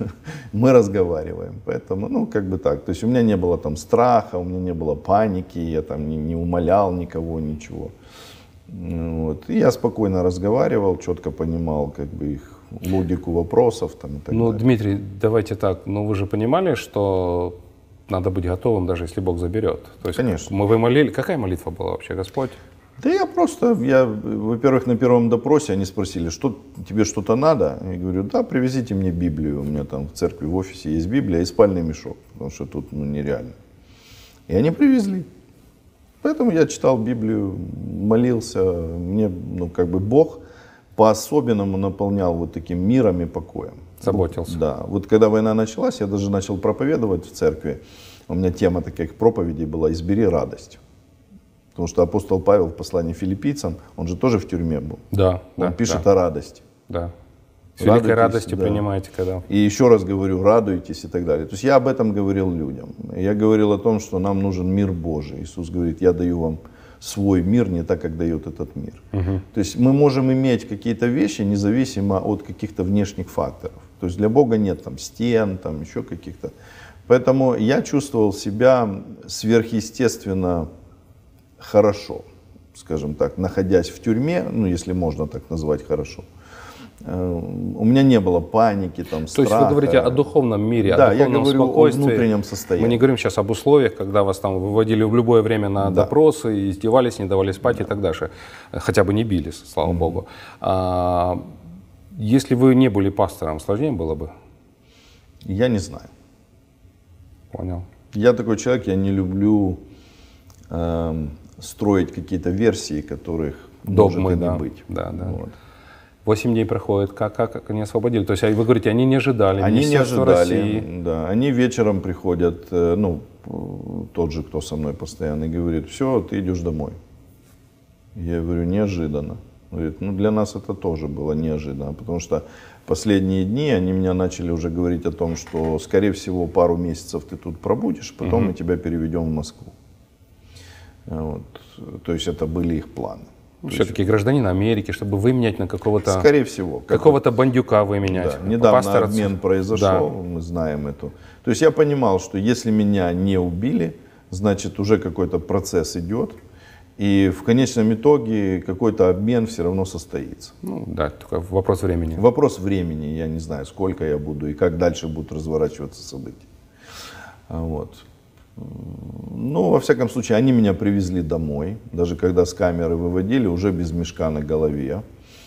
мы разговариваем, поэтому, ну, как бы так, то есть у меня не было там страха, у меня не было паники, я там не умолял никого, ничего, вот. И я спокойно разговаривал, четко понимал, как бы, их логику вопросов там и так далее. Дмитрий, давайте так, но вы же понимали, что надо быть готовым, даже если Бог заберет? То есть, конечно. Вы молили, какая молитва была вообще, Господь? Да я просто, во-первых, на первом допросе они спросили: что тебе что-то надо? Я говорю: да, привезите мне Библию, у меня там в церкви, в офисе есть Библия и спальный мешок, потому что тут нереально. И они привезли. Поэтому я читал Библию, молился, мне, как бы Бог по-особенному наполнял вот таким миром и покоем. Заботился. Да, вот когда война началась, я даже начал проповедовать в церкви, у меня тема таких проповедей была: «Избери радость». Потому что апостол Павел в послании филиппийцам, он же тоже в тюрьме был. Да. Он пишет о радости. Да. С великой радостью принимаете, когда... И еще раз говорю: радуйтесь и так далее. То есть я об этом говорил людям. Я говорил о том, что нам нужен мир Божий. Иисус говорит: я даю вам свой мир, не так, как дает этот мир. То есть мы можем иметь какие-то вещи независимо от каких-то внешних факторов. То есть для Бога нет там стен, там еще каких-то. Поэтому я чувствовал себя сверхъестественно хорошо, скажем так, находясь в тюрьме, ну если можно так назвать хорошо. У меня не было паники, там, страха. То есть вы говорите о духовном мире, да, о духовном я говорю спокойствии. о внутреннем состоянии. Мы не говорим сейчас об условиях, когда вас там выводили в любое время на допросы, издевались, не давали спать и так дальше. Хотя бы не били, слава Богу. Если вы не были пастором, сложнее было бы? Я не знаю. Понял. Я такой человек, я не люблю строить какие-то версии, которых догмы, может и да. не быть. Да, да. Вот. 8 дней проходит, как они освободили? То есть вы говорите, они не ожидали, они не ожидали, России. да. Они вечером приходят, ну, тот же, кто со мной постоянно, и говорит, все, ты идешь домой. Я говорю, неожиданно. Говорит, ну для нас это тоже было неожиданно, потому что последние дни они меня начали уже говорить о том, что, скорее всего, пару месяцев ты тут пробудешь, потом мы тебя переведем в Москву. Вот. То есть это были их планы. Все-таки гражданин Америки, чтобы выменять на какого-то... Скорее всего. Какого-то бандюка выменять. Да, недавно обмен произошел, мы знаем эту. То есть я понимал, что если меня не убили, значит уже какой-то процесс идет. И в конечном итоге какой-то обмен все равно состоится. Ну да, только вопрос времени. Вопрос времени, я не знаю, сколько я буду и как дальше будут разворачиваться события. Вот. Ну, во всяком случае, они меня привезли домой, даже когда с камеры выводили, уже без мешка на голове.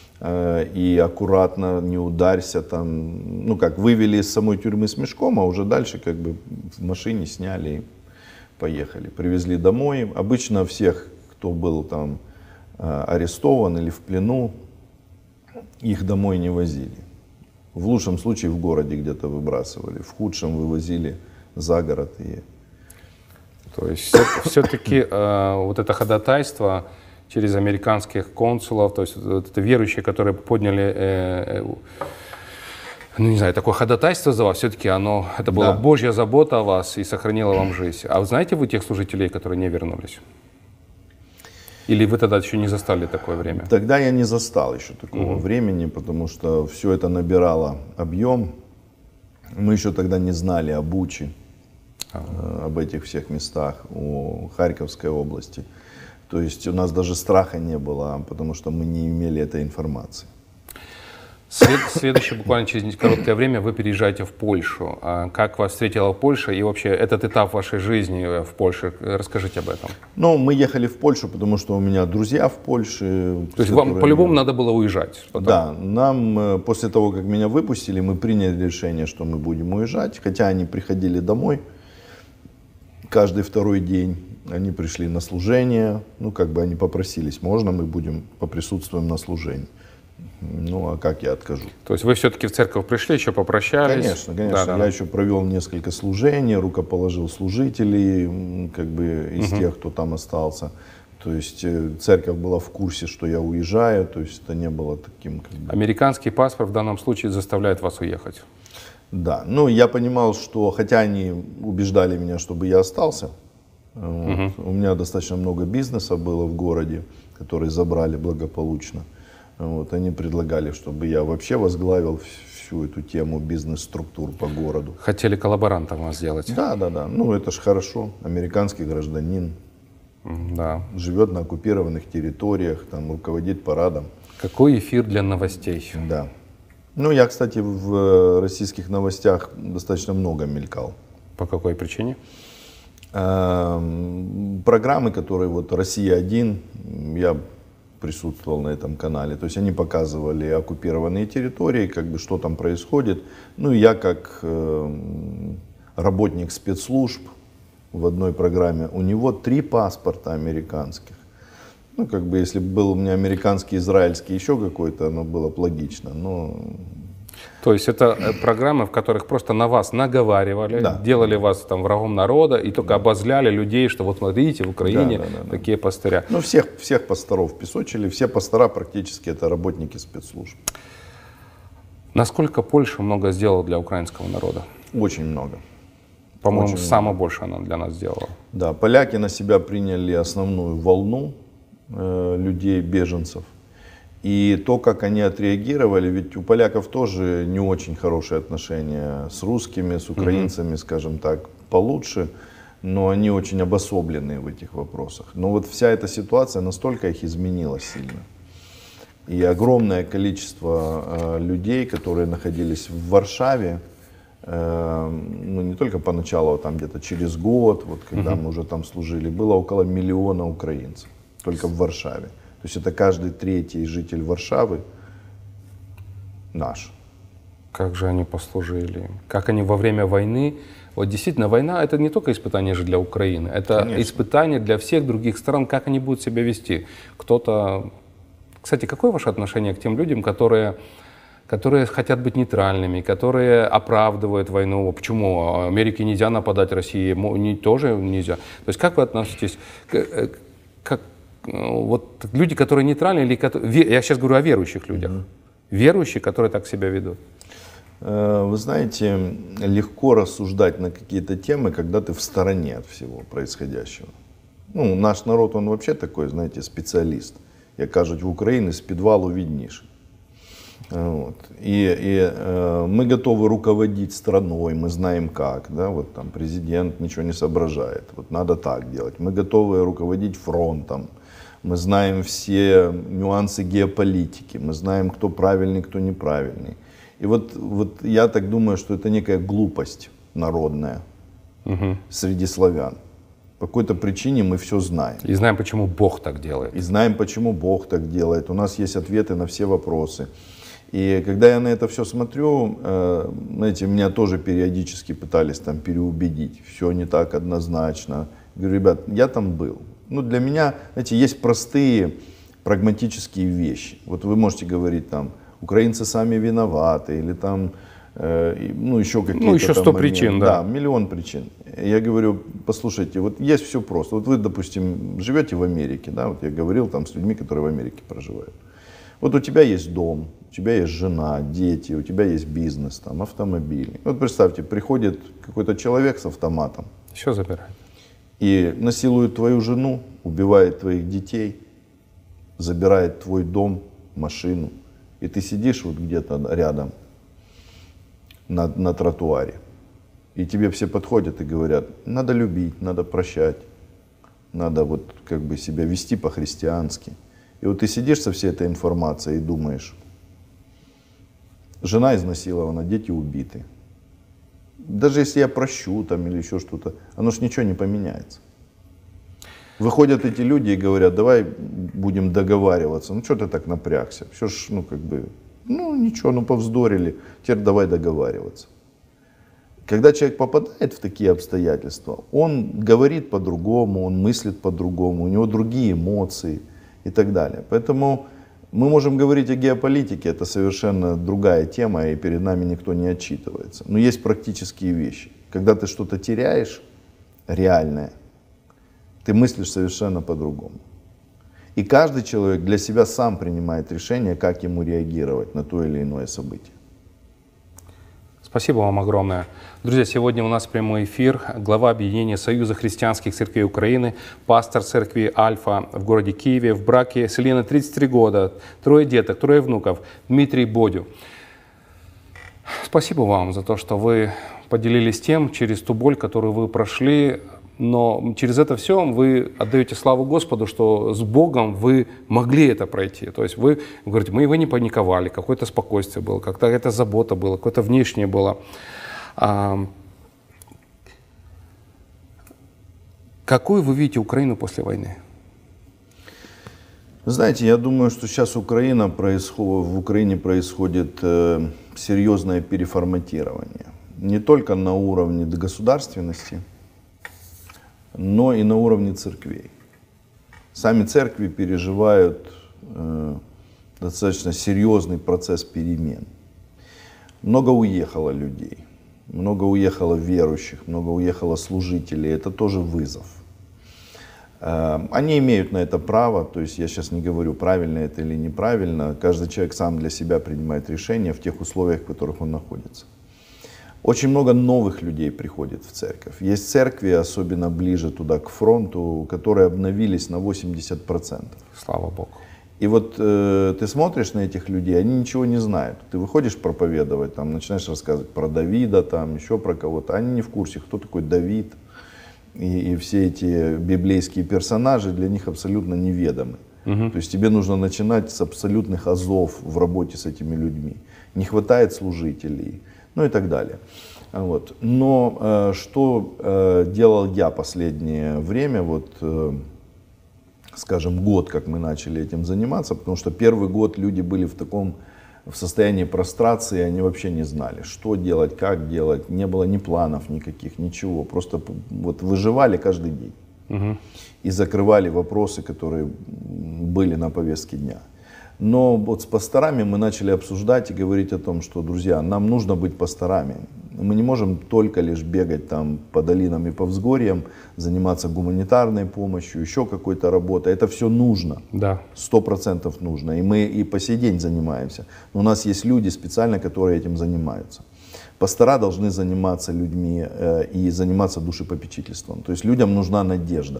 И аккуратно, не ударься там, ну как, вывели из самой тюрьмы с мешком, а уже дальше как бы в машине сняли и поехали. Привезли домой. Обычно всех, кто был там арестован или в плену, их домой не возили. В лучшем случае в городе где-то выбрасывали, в худшем вывозили за город. То есть все-таки вот это ходатайство через американских консулов, то есть вот это верующие, которые подняли, ну не знаю, такое ходатайство за вас, все-таки это была Божья забота о вас и сохранила вам жизнь. А знаете вы тех служителей, которые не вернулись? Или вы тогда еще не застали такое время? Тогда я не застал еще такого времени, потому что все это набирало объем. Мы еще тогда не знали о Буче, об этих всех местах, о Харьковской области. То есть у нас даже страха не было, потому что мы не имели этой информации. Следующее, буквально через короткое время, вы переезжаете в Польшу. Как вас встретила Польша и вообще этот этап вашей жизни в Польше? Расскажите об этом. Ну, мы ехали в Польшу, потому что у меня друзья в Польше. То есть вам по-любому надо было уезжать? Потом. Да, нам после того, как меня выпустили, мы приняли решение, что мы будем уезжать. Хотя они приходили домой каждый второй день. Они пришли на служение, ну, как бы они попросились, можно мы поприсутствуем на служении. Ну, а как я откажу? То есть вы все-таки в церковь пришли, еще попрощались? Конечно, конечно. Да, я еще провел несколько служений, рукоположил служителей, как бы из тех, кто там остался. То есть церковь была в курсе, что я уезжаю, то есть это не было таким... Как бы... Американский паспорт в данном случае заставляет вас уехать? Да, ну я понимал, что хотя они убеждали меня, чтобы я остался, вот, у меня достаточно много бизнеса было в городе, который забрали благополучно. Вот, они предлагали, чтобы я вообще возглавил всю эту тему бизнес-структур по городу. Хотели коллаборантом вас сделать? Да, да, да. Ну это ж хорошо. Американский гражданин. Да. Живет на оккупированных территориях, там руководит парадом. Какой эфир для новостей. Да. Ну я, кстати, в российских новостях достаточно много мелькал. По какой причине? Программы, которые вот «Россия-1», я присутствовал на этом канале. То есть они показывали оккупированные территории, как бы что там происходит. Ну и я как работник спецслужб в одной программе, у него 3 паспорта американских. Ну как бы если бы был у меня американский, израильский, еще какой-то, оно было бы логично. Но... То есть это программы, в которых просто на вас наговаривали, да, делали вас там врагом народа и только обозляли людей, что вот смотрите, в Украине такие пастыря. Ну всех пасторов песочили, все пастора практически это работники спецслужб. Насколько Польша много сделала для украинского народа? Очень много. По-моему, самое больше она для нас сделала. Да, поляки на себя приняли основную волну людей, беженцев. И то, как они отреагировали, ведь у поляков тоже не очень хорошие отношения с русскими, с украинцами, скажем так, получше, но они очень обособлены в этих вопросах. Но вот вся эта ситуация настолько их изменила сильно. И огромное количество людей, которые находились в Варшаве, ну не только поначалу, а там где-то через год, вот когда мы уже там служили, было около 1 миллиона украинцев только в Варшаве. То есть это каждый третий житель Варшавы наш. Как же они послужили? Как они во время войны? Вот действительно, война — это не только испытание же для Украины, это Конечно. испытание для всех других стран, как они будут себя вести. Кто-то... Кстати, какое ваше отношение к тем людям, которые хотят быть нейтральными, которые оправдывают войну? Почему Америке нельзя нападать, России тоже нельзя? То есть как вы относитесь к вот люди, которые нейтральны, или я сейчас говорю о верующих людях, верующие, которые так себя ведут? Вы знаете, легко рассуждать на какие-то темы, когда ты в стороне от всего происходящего. Ну, наш народ, он вообще такой, знаете, специалист. Як кажуть, в Україні з підвалу видніше. Вот. И мы готовы руководить страной, мы знаем как, да, вот там президент ничего не соображает, вот надо так делать. Мы готовы руководить фронтом, мы знаем все нюансы геополитики, мы знаем, кто правильный, кто неправильный. И вот я так думаю, что это некая глупость народная среди славян. По какой-то причине мы все знаем. И знаем, почему Бог так делает. И знаем, почему Бог так делает. У нас есть ответы на все вопросы. И когда я на это все смотрю, знаете, меня тоже периодически пытались там переубедить. Все не так однозначно. Говорю, ребят, я там был. Ну, для меня, знаете, есть простые прагматические вещи. Вот вы можете говорить там, украинцы сами виноваты, или там, ну, еще какие-то. Ну, еще 100 причин, да. Да, миллион причин. Я говорю, послушайте, вот есть все просто. Вот вы, допустим, живете в Америке, да, вот я говорил там с людьми, которые в Америке проживают. Вот у тебя есть дом, у тебя есть жена, дети, у тебя есть бизнес, там, автомобили. Вот представьте, приходит какой-то человек с автоматом. Все забирает. И насилует твою жену, убивает твоих детей, забирает твой дом, машину. И ты сидишь вот где-то рядом на тротуаре. И тебе все подходят и говорят, надо любить, надо прощать, надо вот как бы себя вести по-христиански. И вот ты сидишь со всей этой информацией и думаешь, жена изнасилована, дети убиты. Даже если я прощу там или еще что-то, оно ж ничего не поменяется. Выходят эти люди и говорят, давай будем договариваться. Ну что ты так напрягся? Все ж, ну как бы, ну ничего, ну повздорили, теперь давай договариваться. Когда человек попадает в такие обстоятельства, он говорит по-другому, он мыслит по-другому, у него другие эмоции и так далее. Поэтому мы можем говорить о геополитике, это совершенно другая тема, и перед нами никто не отчитывается. Но есть практические вещи. Когда ты что-то теряешь, реальное, ты мыслишь совершенно по-другому. И каждый человек для себя сам принимает решение, как ему реагировать на то или иное событие. Спасибо вам огромное. Друзья, сегодня у нас прямой эфир. Глава объединения Союза христианских церквей Украины, пастор церкви Альфа в городе Киеве, в браке с Еленой 33 года, 3 деток, 3 внуков, Дмитрий Бодю. Спасибо вам за то, что вы поделились тем, через ту боль, которую вы прошли, но через это все вы отдаете славу Господу, что с Богом вы могли это пройти. То есть вы говорите, вы не паниковали, какое-то спокойствие было, какая-то забота была, какое-то внешнее было. Какую вы видите Украину после войны? Знаете, я думаю, что сейчас в Украине происходит серьезное переформатирование. Не только на уровне государственности, но и на уровне церквей. Сами церкви переживают достаточно серьезный процесс перемен. Много уехало людей, много уехало верующих, много уехало служителей. Это тоже вызов. Они имеют на это право, то есть я сейчас не говорю, правильно это или неправильно. Каждый человек сам для себя принимает решение в тех условиях, в которых он находится. Очень много новых людей приходит в церковь. Есть церкви, особенно ближе туда к фронту, которые обновились на 80%. Слава Богу. И вот ты смотришь на этих людей, они ничего не знают. Ты выходишь проповедовать, там, начинаешь рассказывать про Давида, там, еще про кого-то. Они не в курсе, кто такой Давид. И все эти библейские персонажи для них абсолютно неведомы. То есть тебе нужно начинать с абсолютных азов в работе с этими людьми. Не хватает служителей, ну и так далее. Вот. Но что делал я последнее время, вот, скажем, год, как мы начали этим заниматься, потому что первый год люди были в состоянии прострации, они вообще не знали, что делать, как делать, не было ни планов никаких, ничего, просто вот выживали каждый день и закрывали вопросы, которые были на повестке дня. Но вот с пасторами мы начали обсуждать и говорить о том, что, друзья, нам нужно быть пасторами. Мы не можем только лишь бегать там по долинам и по взгорьям, заниматься гуманитарной помощью, еще какой-то работой. Это все нужно, Да. 100% нужно. И мы и по сей день занимаемся. Но у нас есть люди специально, которые этим занимаются. Пастора должны заниматься людьми и заниматься душепопечительством. То есть людям нужна надежда.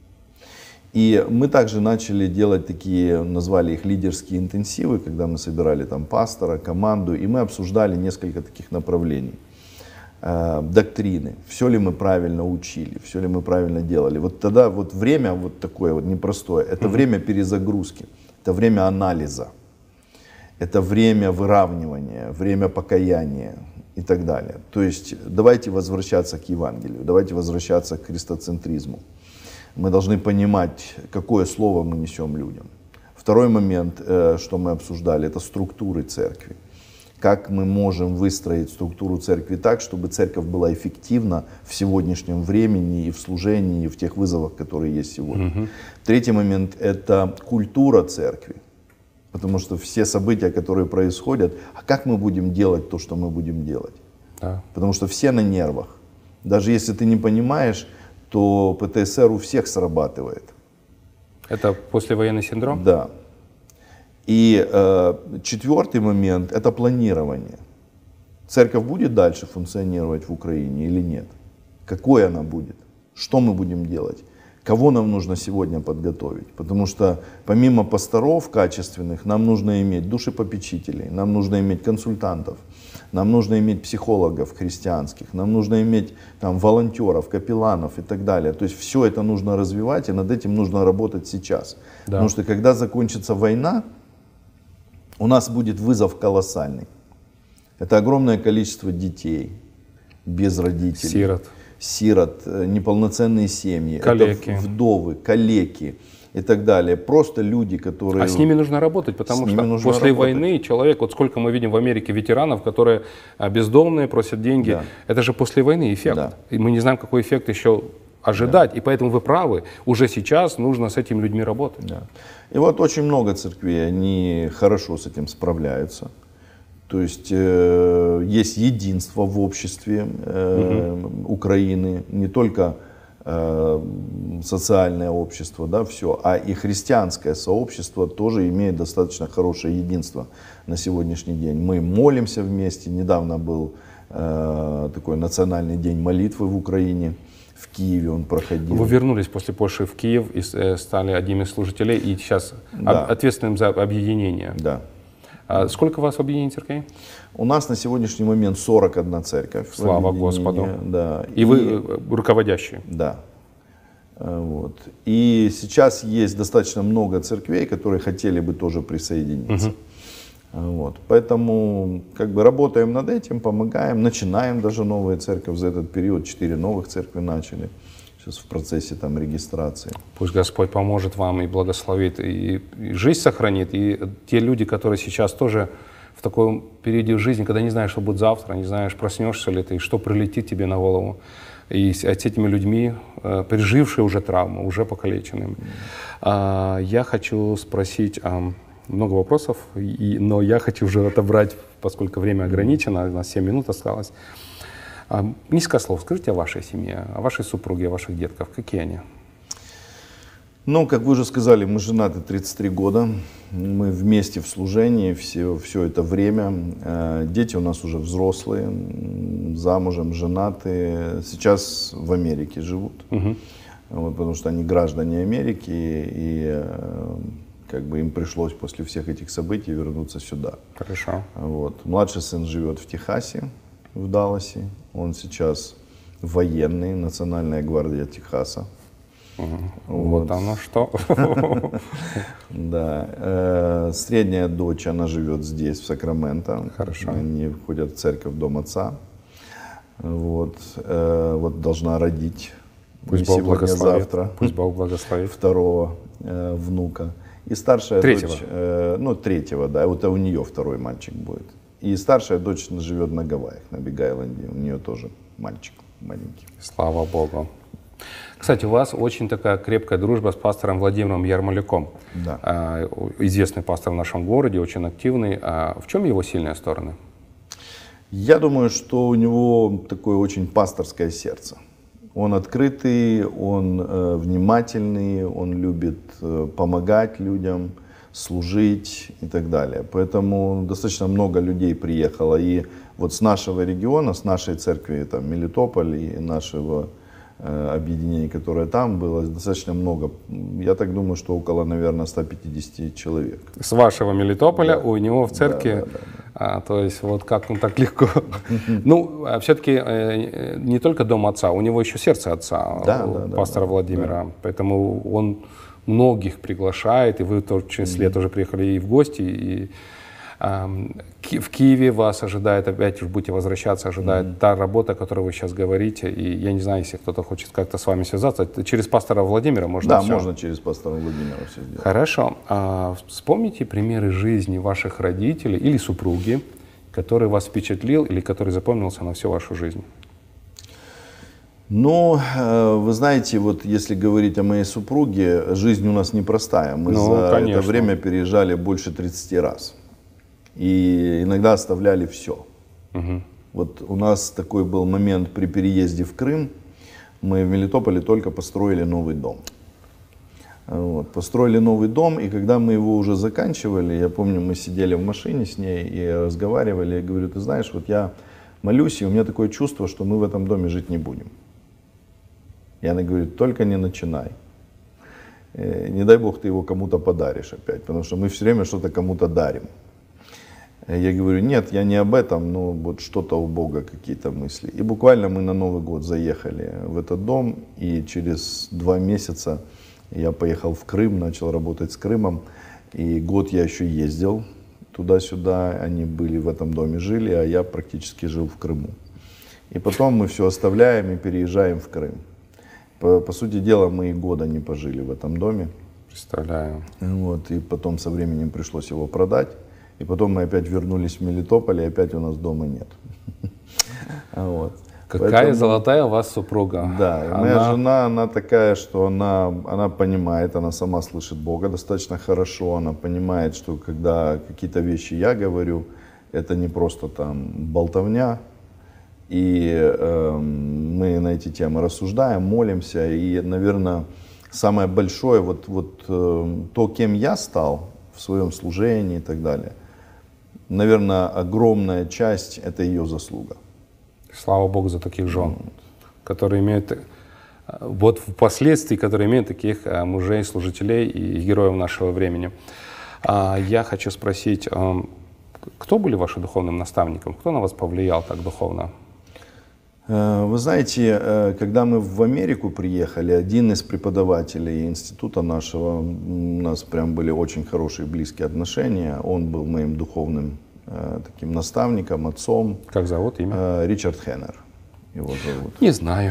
И мы также начали делать такие, назвали их лидерские интенсивы, когда мы собирали там пастора, команду, и мы обсуждали несколько таких направлений. Доктрины, все ли мы правильно учили, все ли мы правильно делали. Вот тогда вот время вот такое вот непростое, это время перезагрузки, это время анализа, это время выравнивания, время покаяния и так далее. То есть давайте возвращаться к Евангелию, давайте возвращаться к христоцентризму. Мы должны понимать, какое слово мы несем людям. Второй момент, что мы обсуждали, это структуры церкви. Как мы можем выстроить структуру церкви так, чтобы церковь была эффективна в сегодняшнем времени и в служении, и в тех вызовах, которые есть сегодня. Третий момент — это культура церкви. Потому что все события, которые происходят, а как мы будем делать то, что мы будем делать? Да. Потому что все на нервах. Даже если ты не понимаешь, то ПТСР у всех срабатывает. Это послевоенный синдром? Да. И четвертый момент — это планирование. Церковь будет дальше функционировать в Украине или нет? Какой она будет? Что мы будем делать? Кого нам нужно сегодня подготовить? Потому что помимо пасторов качественных, нам нужно иметь душепопечителей, нам нужно иметь консультантов, нам нужно иметь психологов христианских, нам нужно иметь там волонтеров, капелланов и так далее. То есть все это нужно развивать, и над этим нужно работать сейчас. Да. Потому что когда закончится война, у нас будет вызов колоссальный. Это огромное количество детей без родителей. Сирот, неполноценные семьи, калеки. Это вдовы, калеки и так далее. Просто люди, которые... А с ними нужно работать, потому что после войны человек, вот сколько мы видим в Америке ветеранов, которые бездомные, просят деньги, да. Это же после войны эффект. Да. И мы не знаем, какой эффект еще ожидать. Да. И поэтому вы правы, уже сейчас нужно с этими людьми работать. Да. И вот очень много церквей, они хорошо с этим справляются. То есть есть единство в обществе Украины, не только социальное общество, да, все, а и христианское сообщество тоже имеет достаточно хорошее единство на сегодняшний день. Мы молимся вместе, недавно был такой национальный день молитвы в Украине. В Киеве он проходил. Вы вернулись после Польши в Киев и стали одним из служителей, и сейчас да. Ответственным за объединение. Да. А сколько у вас в объединении церквей? У нас на сегодняшний момент 41 церковь. Слава Господу. Да. И вы руководящие? Да. Вот. И сейчас есть достаточно много церквей, которые хотели бы тоже присоединиться. Вот. Поэтому как бы работаем над этим, помогаем, начинаем даже новые церкви. За этот период 4 новых церкви начали. Сейчас в процессе там регистрации. Пусть Господь поможет вам и благословит, и жизнь сохранит. И те люди, которые сейчас тоже в таком периоде жизни, когда не знаешь, что будет завтра, не знаешь, проснешься ли ты, и что прилетит тебе на голову. И с этими людьми, пережившие уже травму, уже покалеченными. Я хочу спросить... Много вопросов, но я хочу уже отобрать, поскольку время ограничено, у нас 7 минут осталось. Несколько слов скажите о вашей семье, о вашей супруге, о ваших детках. Какие они? Ну, как вы уже сказали, мы женаты 33 года. Мы вместе в служении все это время. Дети у нас уже взрослые, замужем, женаты. Сейчас в Америке живут, вот, потому что они граждане Америки. И как бы им пришлось после всех этих событий вернуться сюда. Хорошо. Вот. Младший сын живет в Техасе, в Далласе. Он сейчас военный, Национальная гвардия Техаса. Вот оно что. Да. Средняя дочь, она живет здесь, в Сакраменто. Хорошо. Они ходят в церковь, в дом отца. Вот. Вот должна родить. Пусть Бог сегодня, благословит. завтра. Пусть Бог благословит. Второго внука. И старшая Третьего. дочь, ну третьего, да, вот у нее второй мальчик будет. И старшая дочь живет на Гавайях, на Биг-Айленде. У нее тоже мальчик маленький. Слава Богу. Кстати, у вас очень такая крепкая дружба с пастором Владимиром Ярмоляком. Да. Известный пастор в нашем городе, очень активный. В чем его сильные стороны? Я думаю, что у него такое очень пасторское сердце. Он открытый, он внимательный, он любит помогать людям, служить и так далее. Поэтому достаточно много людей приехало. И вот с нашего региона, с нашей церкви, там, Мелитополь и нашего объединения, которое там было, достаточно много. Я так думаю, что около, наверное, 150 человек. С вашего Мелитополя Да. у него в церкви, Да. то есть вот как он так легко. Ну, все-таки не только дом отца, у него еще сердце отца, у пастора Владимира. Поэтому он многих приглашает, и вы в том числе тоже приехали и в гости, и в Киеве вас ожидает, опять же будете возвращаться, ожидает та работа, о которой вы сейчас говорите. И я не знаю, если кто-то хочет как-то с вами связаться, через пастора Владимира можно Да, все? можно через пастора Владимира все сделать. Хорошо. Вспомните примеры жизни ваших родителей или супруги, который вас впечатлил или который запомнился на всю вашу жизнь. Ну, вы знаете, вот если говорить о моей супруге, жизнь у нас непростая. Мы за это время переезжали больше 30 раз. И иногда оставляли все. Вот у нас такой был момент при переезде в Крым. Мы в Мелитополе только построили новый дом. Вот, построили новый дом, и когда мы его уже заканчивали, я помню, мы сидели в машине с ней и разговаривали. Я говорю, ты знаешь, вот я молюсь, и у меня такое чувство, что мы в этом доме жить не будем. И она говорит, только не начинай. Не дай Бог ты его кому-то подаришь опять, потому что мы все время что-то кому-то дарим. Я говорю, нет, я не об этом, но вот что-то у Бога, какие-то мысли. И буквально мы на Новый год заехали в этот дом, и через 2 месяца я поехал в Крым, начал работать с Крымом. И год я еще ездил туда-сюда, они были в этом доме, жили, а я практически жил в Крыму. И потом мы все оставляем и переезжаем в Крым. По сути дела, мы и года не пожили в этом доме. Представляю. Вот, и потом со временем пришлось его продать. И потом мы опять вернулись в Мелитополь, и опять у нас дома нет. Вот. Какая золотая у вас супруга. Да, и моя жена, она такая, что она понимает, она сама слышит Бога достаточно хорошо, она понимает, что когда какие-то вещи я говорю, это не просто там болтовня, и мы на эти темы рассуждаем, молимся, и, наверное, самое большое, то, кем я стал в своем служении и так далее, наверное, огромная часть — это ее заслуга. Слава Богу за таких жен, которые имеют, вот впоследствии, которые имеют таких мужей, служителей и героев нашего времени. Я хочу спросить, кто были вашим духовным наставником? Кто на вас повлиял так духовно? Вы знаете, когда мы в Америку приехали, один из преподавателей института нашего, у нас прям были очень хорошие близкие отношения, он был моим духовным таким наставником, отцом. Как зовут, имя? Ричард Хеннер его зовут. Не знаю.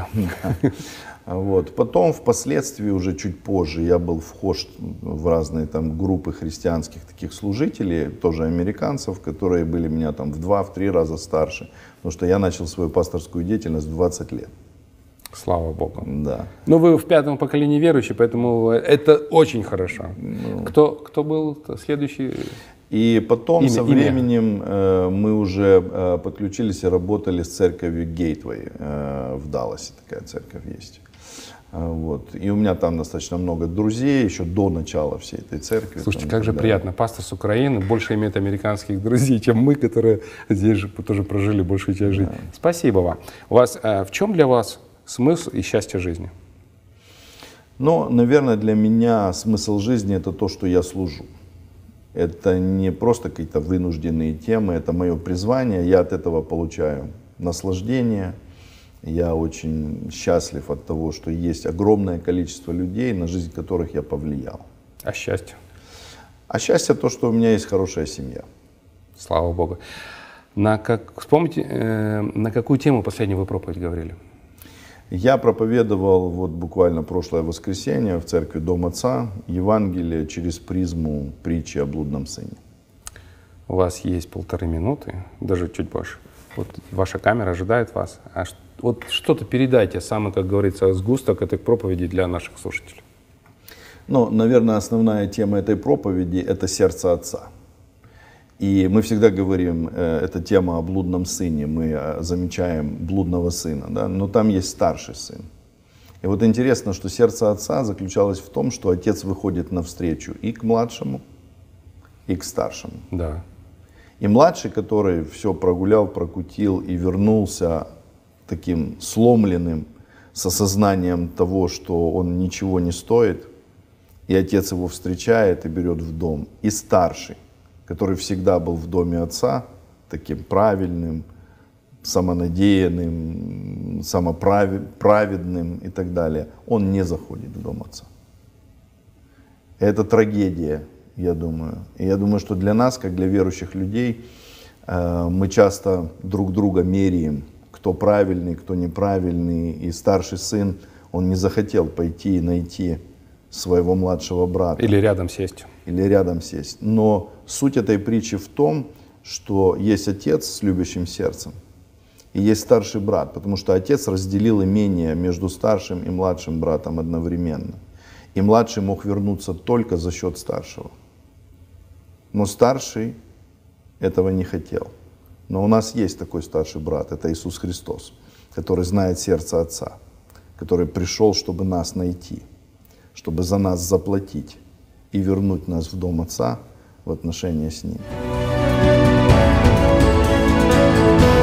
Вот. Потом, впоследствии, уже чуть позже, я был вхож в разные там группы христианских таких служителей, тоже американцев, которые были меня там в 2-3 раза старше, потому что я начал свою пасторскую деятельность в 20 лет. Слава Богу. Да. Но вы в 5-м поколении верующий, поэтому это очень хорошо. Кто был следующий? И потом со временем мы уже подключились и работали с церковью Gateway в Далласе, такая церковь есть. Вот. И у меня там достаточно много друзей, еще до начала всей этой церкви. Слушайте, как же приятно. Пастор с Украины больше имеет американских друзей, чем мы, которые здесь же тоже прожили большую часть жизни. Спасибо вам. В чем для вас смысл и счастье жизни? Но, наверное, для меня смысл жизни — это то, что я служу. Это не просто какие-то вынужденные темы, это мое призвание. Я от этого получаю наслаждение. Я очень счастлив от того, что есть огромное количество людей, на жизнь которых я повлиял. А счастье? А счастье то, что у меня есть хорошая семья. Слава Богу. Вспомните, на какую тему последнюю вы проповедь говорили? Я проповедовал вот буквально прошлое воскресенье в церкви Дом Отца Евангелие через призму притчи о блудном сыне. У вас есть 1,5 минуты, даже чуть больше. Вот ваша камера ожидает вас. Вот что-то передайте, самый, как говорится, сгусток этой проповеди для наших слушателей. Ну, наверное, основная тема этой проповеди — это сердце Отца. И мы всегда говорим, это тема о блудном сыне, мы замечаем блудного сына, да? Но там есть старший сын. И вот интересно, что сердце Отца заключалось в том, что Отец выходит навстречу и к младшему, и к старшему. Да. И младший, который все прогулял, прокутил и вернулся таким сломленным, с осознанием того, что он ничего не стоит, и Отец его встречает и берет в дом. И старший, который всегда был в доме Отца, таким правильным, самонадеянным, самоправедным и так далее, он не заходит в дом Отца. Это трагедия, я думаю. И я думаю, что для нас, как для верующих людей, мы часто друг друга меряем, кто правильный, кто неправильный. И старший сын, он не захотел пойти и найти своего младшего брата. Или рядом сесть. Или рядом сесть. Но суть этой притчи в том, что есть отец с любящим сердцем и есть старший брат, потому что отец разделил имение между старшим и младшим братом одновременно. И младший мог вернуться только за счет старшего. Но старший этого не хотел. Но у нас есть такой старший брат, это Иисус Христос, который знает сердце Отца, который пришел, чтобы нас найти, чтобы за нас заплатить и вернуть нас в дом Отца в отношения с Ним.